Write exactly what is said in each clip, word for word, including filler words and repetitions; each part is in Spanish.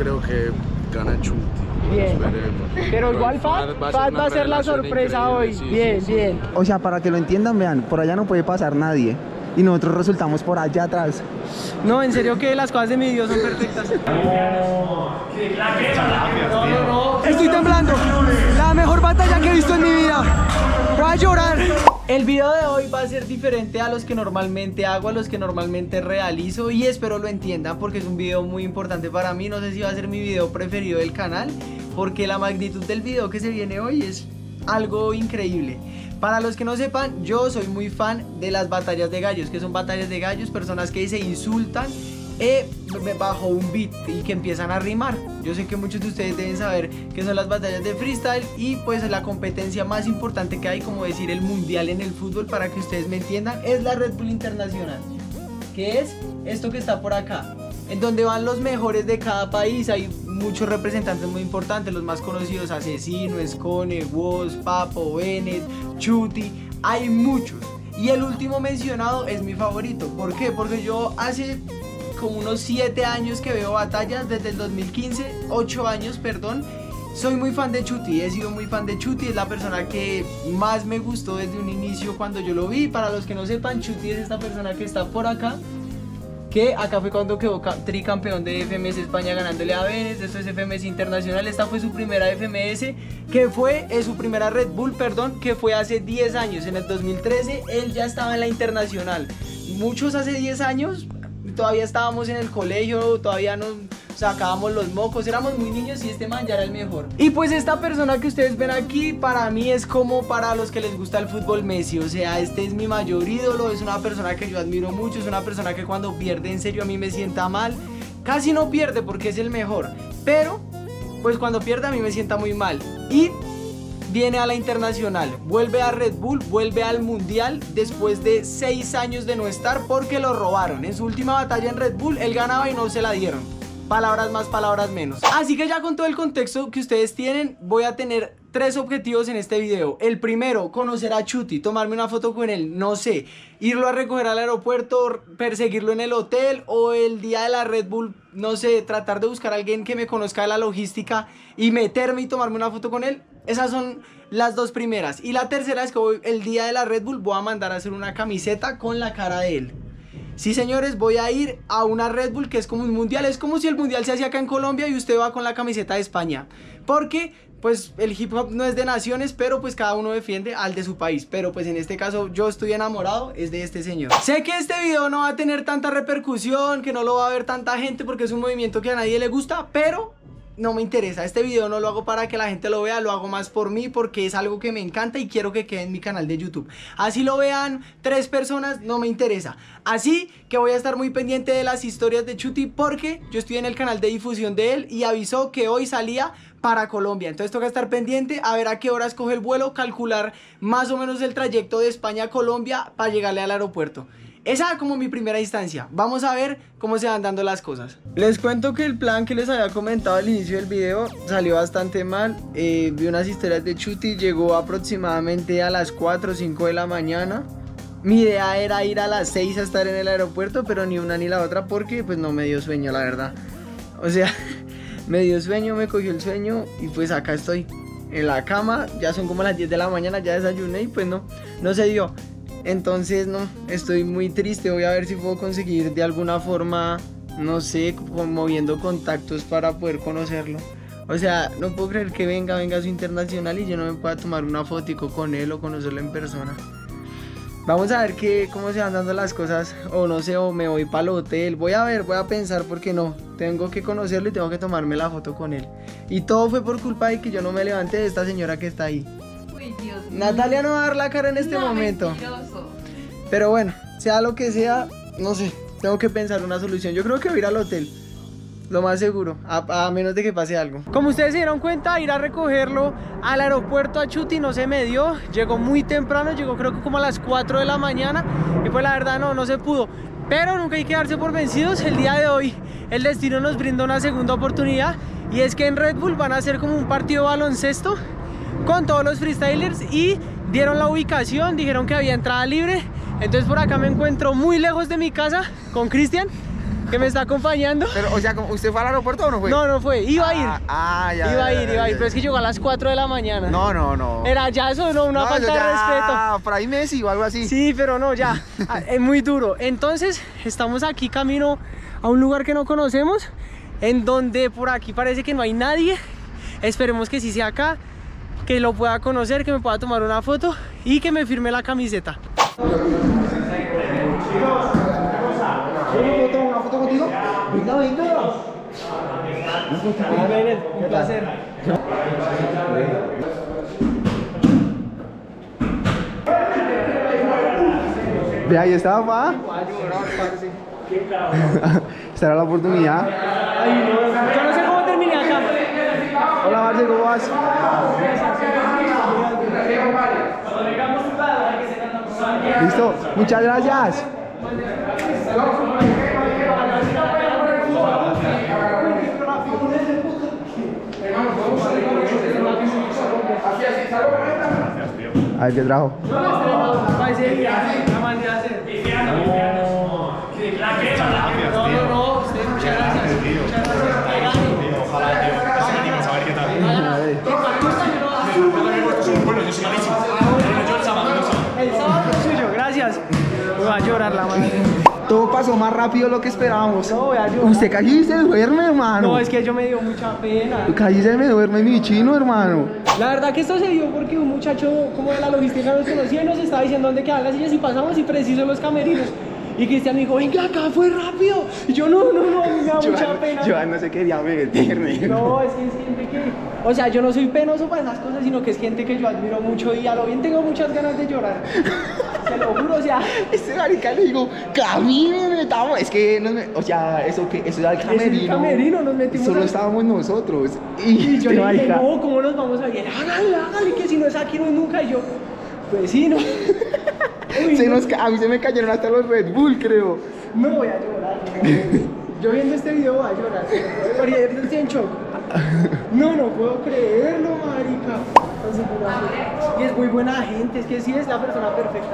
creo que gana Chuti. Bien. Esperemos. Pero igual Fat va a ser la sorpresa hoy. Sí, bien, sí, sí. bien. O sea, para que lo entiendan, vean, por allá no puede pasar nadie. Y nosotros resultamos por allá atrás. No, en serio que las cosas de mi Dios son perfectas. No, no, no. Estoy temblando. La mejor batalla que he visto en mi vida. Voy a llorar. El video de hoy va a ser diferente a los que normalmente hago, a los que normalmente realizo, y espero lo entiendan porque es un video muy importante para mí. No sé si va a ser mi video preferido del canal porque la magnitud del video que se viene hoy es algo increíble. Para los que no sepan, yo soy muy fan de las batallas de gallos. Que son batallas de gallos? Personas que se insultan eh, bajo un beat y que empiezan a rimar. Yo sé que muchos de ustedes deben saber qué son las batallas de freestyle y pues la competencia más importante que hay, como decir el mundial en el fútbol, para que ustedes me entiendan, es la Red Bull Internacional, que es esto que está por acá, en donde van los mejores de cada país. Hay muchos representantes muy importantes, los más conocidos: Asesino, Skone, Woz, Papo, Bennett, Chuti, hay muchos. Y el último mencionado es mi favorito. ¿Por qué? Porque yo hace como unos siete años que veo batallas, desde el dos mil quince, ocho años, perdón. Soy muy fan de Chuti, he sido muy fan de Chuti, es la persona que más me gustó desde un inicio cuando yo lo vi. Para los que no sepan, Chuti es esta persona que está por acá, que acá fue cuando quedó tricampeón de F M S España ganándole a Bennett. Esto es F M S Internacional. Esta fue su primera F M S, que fue eh, su primera Red Bull, perdón, que fue hace diez años, en el dos mil trece. Él ya estaba en la Internacional. Muchos hace diez años todavía estábamos en el colegio, todavía nos sacábamos los mocos, éramos muy niños y este man ya era el mejor. Y pues esta persona que ustedes ven aquí, para mí es como para los que les gusta el fútbol Messi. O sea, este es mi mayor ídolo, es una persona que yo admiro mucho, es una persona que cuando pierde en serio a mí me sienta mal. Casi no pierde porque es el mejor, pero pues cuando pierde a mí me sienta muy mal. Y viene a la Internacional, vuelve a Red Bull, vuelve al Mundial después de seis años de no estar porque lo robaron. En su última batalla en Red Bull él ganaba y no se la dieron. Palabras más, palabras menos. Así que ya con todo el contexto que ustedes tienen, voy a tener tres objetivos en este video. El primero, conocer a Chuti, tomarme una foto con él, no sé, irlo a recoger al aeropuerto, perseguirlo en el hotel, o el día de la Red Bull, no sé, tratar de buscar a alguien que me conozca de la logística y meterme y tomarme una foto con él. Esas son las dos primeras. Y la tercera es que voy, el día de la Red Bull voy a mandar a hacer una camiseta con la cara de él. Sí, señores, voy a ir a una Red Bull que es como un mundial. Es como si el mundial se hacía acá en Colombia y usted va con la camiseta de España. Porque pues el hip hop no es de naciones, pero pues cada uno defiende al de su país. Pero pues en este caso yo estoy enamorado es de este señor. Sé que este video no va a tener tanta repercusión, que no lo va a ver tanta gente porque es un movimiento que a nadie le gusta, pero no me interesa. Este video no lo hago para que la gente lo vea, lo hago más por mí porque es algo que me encanta y quiero que quede en mi canal de YouTube. Así lo vean tres personas, no me interesa. Así que voy a estar muy pendiente de las historias de Chuti porque yo estoy en el canal de difusión de él y avisó que hoy salía para Colombia. Entonces toca estar pendiente a ver a qué horas coge el vuelo, calcular más o menos el trayecto de España a Colombia para llegarle al aeropuerto. Esa como mi primera instancia. Vamos a ver cómo se van dando las cosas. Les cuento que el plan que les había comentado al inicio del video salió bastante mal. eh, Vi unas historias de Chuti, llegó aproximadamente a las cuatro o cinco de la mañana. Mi idea era ir a las seis a estar en el aeropuerto, pero ni una ni la otra porque pues no me dio sueño, la verdad. O sea, me dio sueño, me cogió el sueño y pues acá estoy en la cama. Ya son como las diez de la mañana, ya desayuné y pues no, no se dio. Entonces no, estoy muy triste. Voy a ver si puedo conseguir de alguna forma, no sé, moviendo contactos para poder conocerlo. O sea, no puedo creer que venga, venga a su internacional y yo no me pueda tomar una fotico con él o conocerlo en persona. Vamos a ver qué, cómo se van dando las cosas. O no sé, o me voy para el hotel. Voy a ver, voy a pensar porque no, tengo que conocerlo y tengo que tomarme la foto con él. Y todo fue por culpa de que yo no me levanté de esta señora que está ahí. Dios Natalia no va a dar la cara en este no, momento. Mentiroso. Pero bueno, sea lo que sea, no sé, tengo que pensar una solución. Yo creo que voy a ir al hotel, lo más seguro, a, a menos de que pase algo. Como ustedes se dieron cuenta, ir a recogerlo al aeropuerto a Chuti no se me dio. Llegó muy temprano, llegó creo que como a las cuatro de la mañana. Y pues la verdad no, no se pudo. Pero nunca hay que darse por vencidos. El día de hoy el destino nos brinda una segunda oportunidad. Y es que en Red Bull van a hacer como un partido de baloncesto con todos los freestylers y dieron la ubicación, dijeron que había entrada libre. Entonces por acá me encuentro muy lejos de mi casa con Cristian. que me está acompañando. Pero, o sea, ¿usted fue al aeropuerto o no fue? No, no fue, iba a ir. Ah, ah ya. Iba a ir, ya, iba a ir, ya, pero es que llegó a las cuatro de la mañana. No, no, no. Era ya eso, no, una no, falta ya, de respeto. por ahí Messi o algo así. Sí, pero no, ya, es muy duro. Entonces, estamos aquí camino a un lugar que no conocemos, en donde por aquí parece que no hay nadie. Esperemos que sí sea acá, que lo pueda conocer, que me pueda tomar una foto y que me firme la camiseta. ¿Una foto contigo? Venga, venga. Un placer. Ve, ahí está, pa. Esta era la oportunidad. Ay, no, yo no sé cómo terminé acá. Hola, Marce, ¿cómo vas? Listo, muchas gracias. A ver qué trajo. El sábado es suyo, gracias. Voy a llorar la madre. Todo pasó más rápido de lo que esperábamos. No, voy a llorar. Usted casi se duerme, hermano. No, es que yo me dio mucha pena. Casi se me duerme mi chino, hermano. La verdad que esto se dio porque un muchacho como de la logística nos conocía y nos estaba diciendo dónde quedan las sillas y pasamos y preciso los camerinos. Y Cristian me dijo, venga acá, fue rápido. Y yo, no, no, no, me da mucha pena. Yo no se quería meterme. No, es que es gente que... O sea, yo no soy penoso para esas cosas, sino que es gente que yo admiro mucho y a lo bien tengo muchas ganas de llorar. Te lo juro, o sea... Este marica le digo, caminen, estamos... Es que, nos me... o sea, eso que eso era el camerino. Es el camerino, nos metimos... Solo al... estábamos nosotros. Y, y yo este le dije, marica... no, ¿cómo nos vamos a ir? Hágale, hágale, que si no es aquí no es nunca. Y yo, pues sí, no. Uy, se no. nos ca... A mí se me cayeron hasta los Red Bull, creo. No voy a llorar. No. Yo viendo este video voy a llorar. Porque estoy en shock. No, no puedo creerlo, marica. Y es muy buena gente, es que sí es la persona perfecta.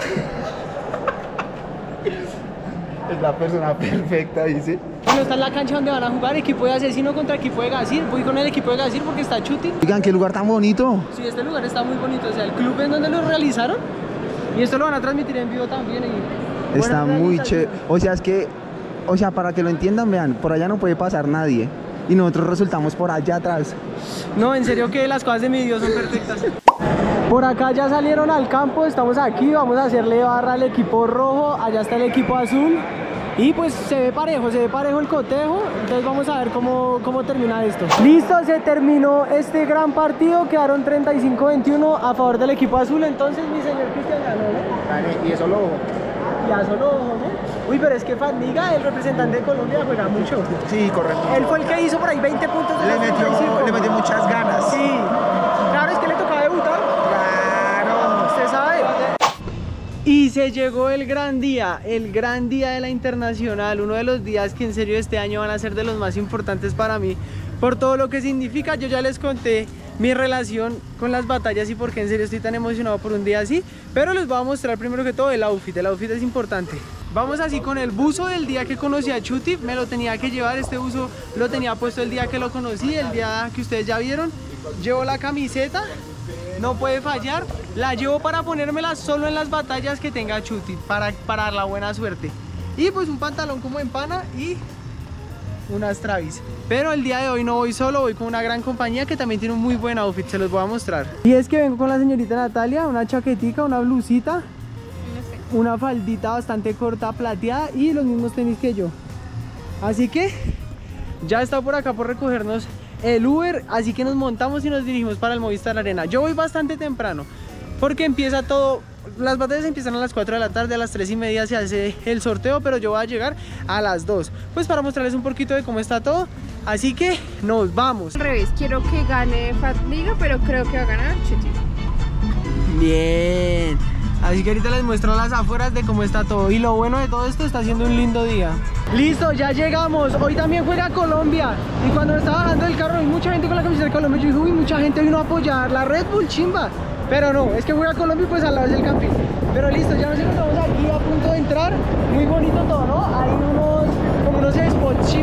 Es la persona perfecta, dice. Bueno, está en la cancha donde van a jugar equipo de Asesino contra equipo de Gasir. Voy con el equipo de Gasir porque está Chuti. Oigan, qué lugar tan bonito. Sí, este lugar está muy bonito. O sea, el club en donde lo realizaron. Y esto lo van a transmitir en vivo también. Y está muy chévere. O sea, es que, o sea, para que lo entiendan, vean, por allá no puede pasar nadie. Y nosotros resultamos por allá atrás. No, en serio que las cosas de mi Dios son perfectas. Por acá ya salieron al campo, estamos aquí, vamos a hacerle barra al equipo rojo, allá está el equipo azul. Y pues se ve parejo, se ve parejo el cotejo, entonces vamos a ver cómo, cómo termina esto. Listo, se terminó este gran partido, quedaron treinta y cinco a veintiuno a favor del equipo azul, entonces mi señor Cristian ganó, ¿no? Y eso lo... Ya solo ojo, ¿no? Uy, pero es que Fandiga, el representante de Colombia, juega mucho. Sí, correcto. Él fue el que hizo por ahí veinte puntos de Le metió, le metió muchas ganas. Sí. Claro, es que le tocaba debutar. Claro. Usted sabe. Y se llegó el gran día, el gran día de la Internacional, uno de los días que en serio este año van a ser de los más importantes para mí, por todo lo que significa. Yo ya les conté mi relación con las batallas y por qué en serio estoy tan emocionado por un día así, pero les voy a mostrar primero que todo el outfit, el outfit es importante. Vamos así con el buzo del día que conocí a Chuti, me lo tenía que llevar, este buzo lo tenía puesto el día que lo conocí, el día que ustedes ya vieron. Llevo la camiseta, no puede fallar, la llevo para ponérmela solo en las batallas que tenga Chuti, para, para dar la buena suerte. Y pues un pantalón como en pana y unas Travis. Pero el día de hoy no voy solo, voy con una gran compañía que también tiene un muy buen outfit, se los voy a mostrar. Y es que vengo con la señorita Natalia, una chaquetica, una blusita, una faldita bastante corta plateada y los mismos tenis que yo. Así que ya está por acá por recogernos el Uber, así que nos montamos y nos dirigimos para el Movistar Arena. Yo voy bastante temprano porque empieza todo, las batallas empiezan a las cuatro de la tarde, a las tres y media se hace el sorteo, pero yo voy a llegar a las dos, pues para mostrarles un poquito de cómo está todo. Así que nos vamos. Al revés, quiero que gane Fandiga, pero creo que va a ganar Chuti. Bien. Así que ahorita les muestro las afueras de cómo está todo. Y lo bueno de todo esto, está haciendo un lindo día. Listo, ya llegamos. Hoy también juega Colombia. Y cuando me estaba bajando del carro, vi mucha gente con la camiseta de Colombia. Yo dije, uy, mucha gente vino a apoyar la Red Bull, chimba. Pero no, es que juega Colombia y pues al lado es el camping. Pero listo, ya nos encontramos aquí a punto de entrar. Muy bonito todo, ¿no? Hay unos, como unos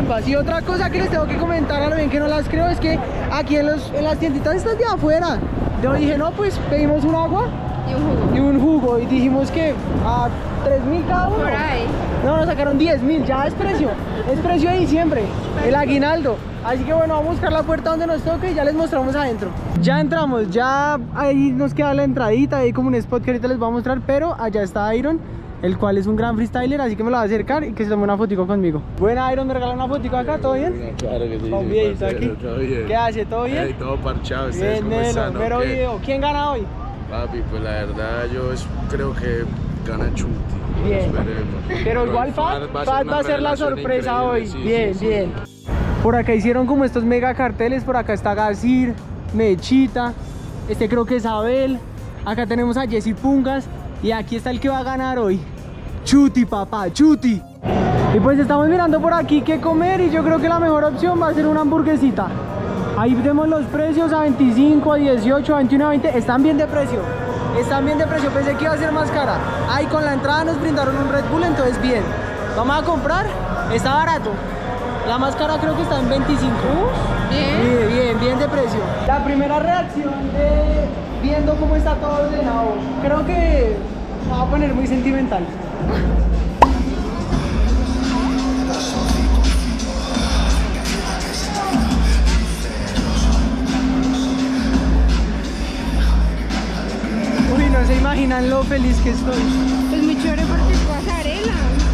disculpas. Y otra cosa que les tengo que comentar, a lo bien que no las creo, es que aquí en, los, en las tienditas estas de afuera, yo dije, no, pues pedimos un agua Y un jugo. y un jugo. Y dijimos que a tres mil cada uno. Por ahí. No, nos sacaron diez mil, ya es precio. Es precio de diciembre, el aguinaldo. Así que bueno, vamos a buscar la puerta donde nos toque y ya les mostramos adentro. Ya entramos, ya ahí nos queda la entradita, ahí como un spot que ahorita les voy a mostrar, pero allá está Iron, el cual es un gran freestyler, así que me lo va a acercar y que se tome una fotico conmigo. Buena, Iron, me regala una fotico acá, ¿todo bien? Claro que sí. Con sí, videito parcero, aquí. todo bien. ¿Qué hace? ¿Todo bien? Hey, todo parchado, ¿ustedes Bien, cómo Nelo, están? pero ¿O qué? video. ¿Quién gana hoy? Papi, pues la verdad yo es- creo que gana Chuti. Bien. Esperemos. Pero igual Fat, Fat va a ser la sorpresa hoy. Bien, bien. Por acá hicieron como estos mega carteles. Por acá está Gazir, Mechita, este creo que es Abel. Acá tenemos a Jessy Pungas. Y aquí está el que va a ganar hoy, Chuti, papá, Chuti. Y pues estamos mirando por aquí qué comer. Y yo creo que la mejor opción va a ser una hamburguesita. Ahí vemos los precios a veinticinco, a dieciocho, a veintiuno, a veinte. Están bien de precio. Están bien de precio. Pensé que iba a ser más cara. Ahí con la entrada nos brindaron un Red Bull, entonces bien. Vamos a comprar. Está barato. La más cara creo que está en veinticinco. Bien. Bien, bien, bien de precio. La primera reacción de viendo cómo está todo ordenado, creo que me va a poner muy sentimental. Uy, no se imaginan lo feliz que estoy. Es muy chévere porque es pasarela.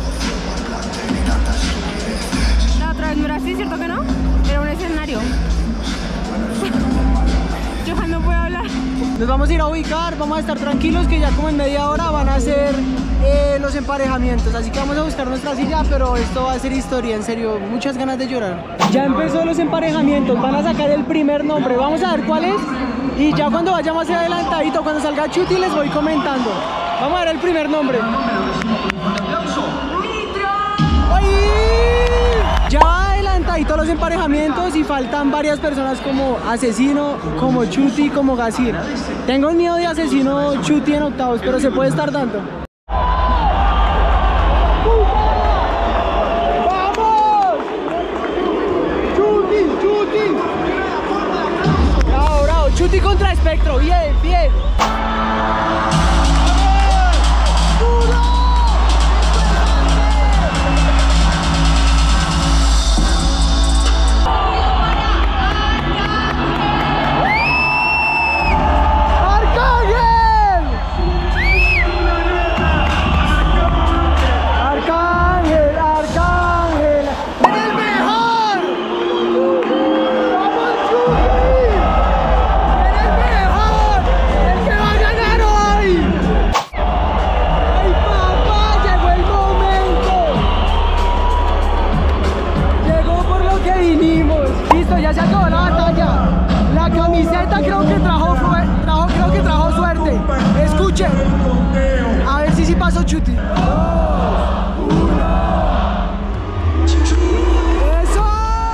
La otra vez no era así, ¿cierto que no? Era un escenario. Johan no puede hablar. Nos vamos a ir a ubicar, vamos a estar tranquilos que ya como en media hora van a ser eh, los emparejamientos. Así que vamos a buscar nuestra silla, pero esto va a ser historia, en serio, muchas ganas de llorar. Ya empezó los emparejamientos, van a sacar el primer nombre, vamos a ver cuál es. Y ya cuando vaya más adelantadito, cuando salga Chuti les voy comentando. Vamos a ver el primer nombre. ¡Ay! Ya adelantadito los emparejamientos y faltan varias personas como Asesino, como Chuti, como Gazir. Tengo miedo de Asesino Chuti en octavos, pero se puede estar dando. ¡Vamos! ¡Chuti, Chuti! Bravo, bravo, Chuti contra Espectro, bien, bien. Ya se acabó la batalla. La camiseta creo que trajo, trajo, creo que trajo suerte. Escuchen. A ver si sí pasó Chuti. ¡Eso!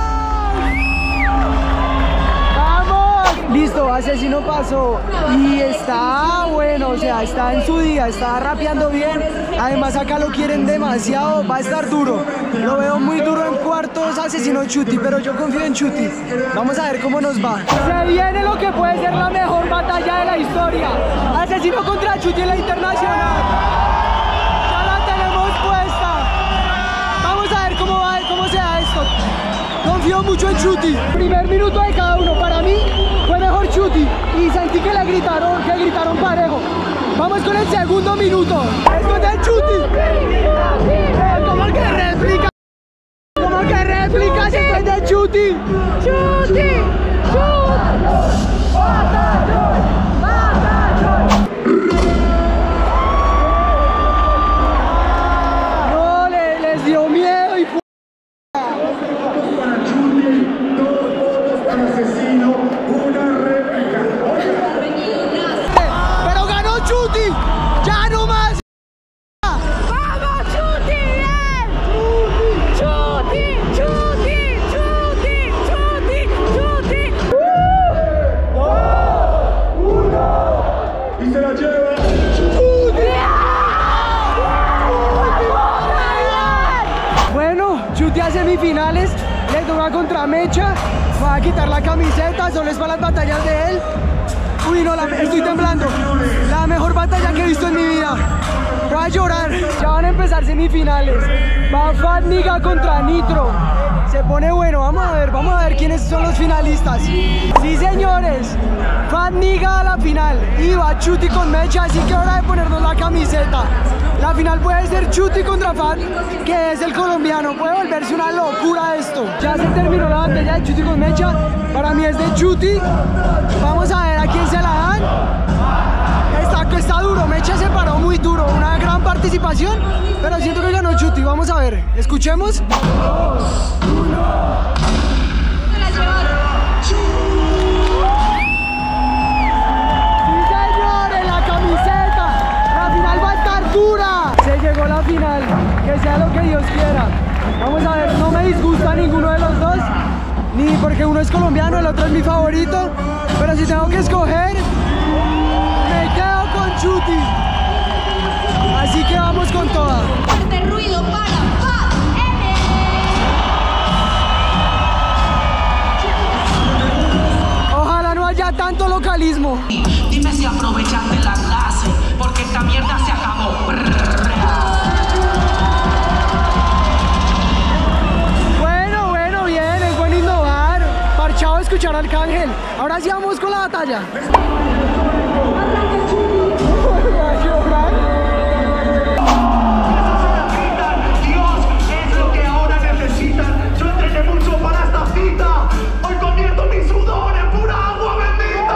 ¡Vamos! Listo, Asesino pasó. Y está bueno, o sea, está en su día, está rapeando bien. Además acá lo quieren demasiado, va a estar duro. Lo veo muy duro en cuartos, Asesino Chuti, pero yo confío en Chuti. Vamos a ver cómo nos va. Se viene lo que puede ser la mejor batalla de la historia. Asesino contra Chuti en la internacional. Ya la tenemos puesta. Vamos a ver cómo va, cómo se da esto. Confío mucho en Chuti. Primer minuto de cada uno. Para mí fue mejor Chuti. Y sentí que le gritaron, que gritaron parejo. Vamos con el segundo minuto. Esto es de Chuti. Eh, ¿Cómo que réplica? ¿Cómo que réplica? Esto es de Chuti. ¡Chuti! No, le, les dio miedo y pero ganó Chuti. Ya no más. ¡Vamos, Chuti! ¡Bien! ¡Chuti! ¡Chuti! ¡Chuti! ¡Chuti! ¡Chuti! Y se la lleva. Bueno, Chuti a semifinales. Le toca contra Mecha. Va a quitar la camiseta, solo es para las batallas de él. Uy, no, la, estoy temblando. La mejor batalla que he visto en mi vida. Voy a llorar. Ya van a empezar semifinales. Va Fat Niga contra Nitro. Se pone bueno, vamos a ver, vamos a ver quiénes son los finalistas. Sí, señores, Fat Niga a la final y va Chuty con Mecha, así que hora de ponernos la camiseta. La final puede ser Chuty contra Fat, que es el colombiano. Puede volverse una locura esto. Ya se terminó la batalla de Chuty con Mecha. Para mí es de Chuty. Vamos a ver a quién se la dan. Está, está duro, Mecha se paró muy duro. Una gran participación, pero siento que ganó Chuty. Vamos a ver, escuchemos. Dos, uno. Llegó la final, que sea lo que Dios quiera. Vamos a ver, no me disgusta ninguno de los dos, ni porque uno es colombiano, el otro es mi favorito, pero si tengo que escoger, me quedo con Chuty. Así que vamos con toda. Fuerte ruido para Fat M. Ojalá no haya tanto localismo. Dime si aprovechaste la clase, porque esta mierda se acabó. Escuchar al Arcángel. Ahora sí vamos con la batalla. Dios es lo que ahora necesitan. Yo entrené mucho para esta cita. Hoy convierto mi sudor en pura agua bendita.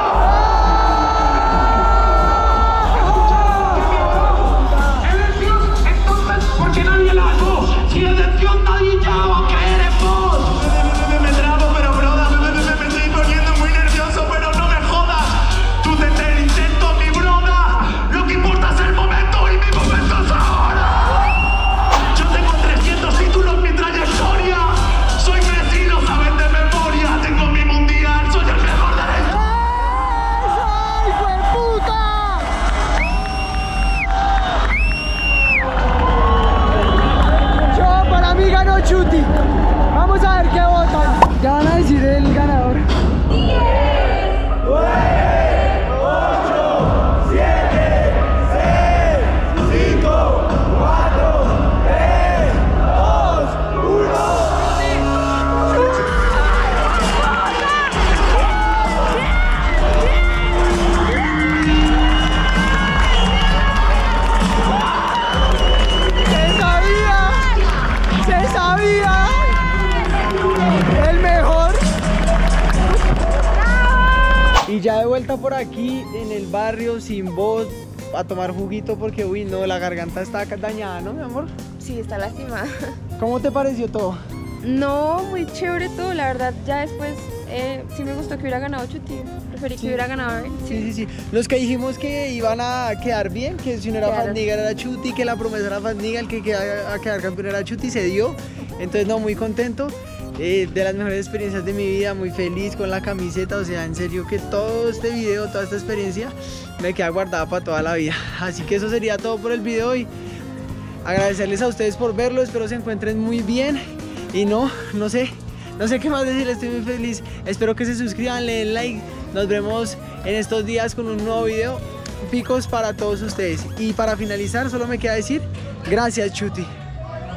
¿Eres Dios? Entonces, ¿por qué nadie la hago? Si eres Dios, nadie ya va a creer en vos. Me trabo, pero broda, me estoy poniendo muy nervioso, pero no me jodas. Tú detén el intento, mi broda. Lo que importa es el momento y mi momento es ahora. Yo tengo trescientos títulos, mi trayectoria. Soy Messi, lo saben de memoria. Tengo mi mundial, soy el mejor de la historia. ¡Ay, hijo de puta! Yo, para mí ganó Chuty. Vamos a ver qué votan. Ya van a decir el ganador. ¡Se sabía! ¡Se sabía! ¡El mejor! Y ya de vuelta por aquí en el barrio sin voz a tomar juguito porque uy no, la garganta está dañada, ¿no, mi amor? Sí, está lastimada. ¿Cómo te pareció todo? No, muy chévere todo, la verdad. Ya después eh, sí me gustó que hubiera ganado Chuty. Preferí Sí. que hubiera ganado él. Sí, sí, sí. Los que dijimos que iban a quedar bien, que si no era Claro. Fat Niga era Chuty, que la promesa era Fat Niga, el que queda a quedar campeón era Chuty, se dio. Entonces no, muy contento. Eh, de las mejores experiencias de mi vida, muy feliz con la camiseta, o sea, en serio que todo este video, toda esta experiencia me queda guardada para toda la vida. Así que eso sería todo por el video y agradecerles a ustedes por verlo, espero se encuentren muy bien y no, no sé, no sé qué más decir, estoy muy feliz, espero que se suscriban, le den like, nos vemos en estos días con un nuevo video, picos para todos ustedes y para finalizar solo me queda decir, gracias Chuty.